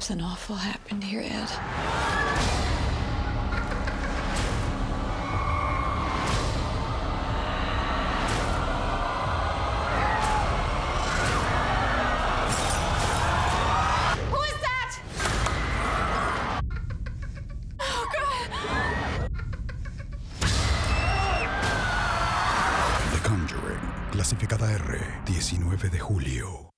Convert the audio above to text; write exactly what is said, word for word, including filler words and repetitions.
Something awful happened here, Ed. Who is that? Oh, God. The Conjuring, clasificada R, diecinueve de julio.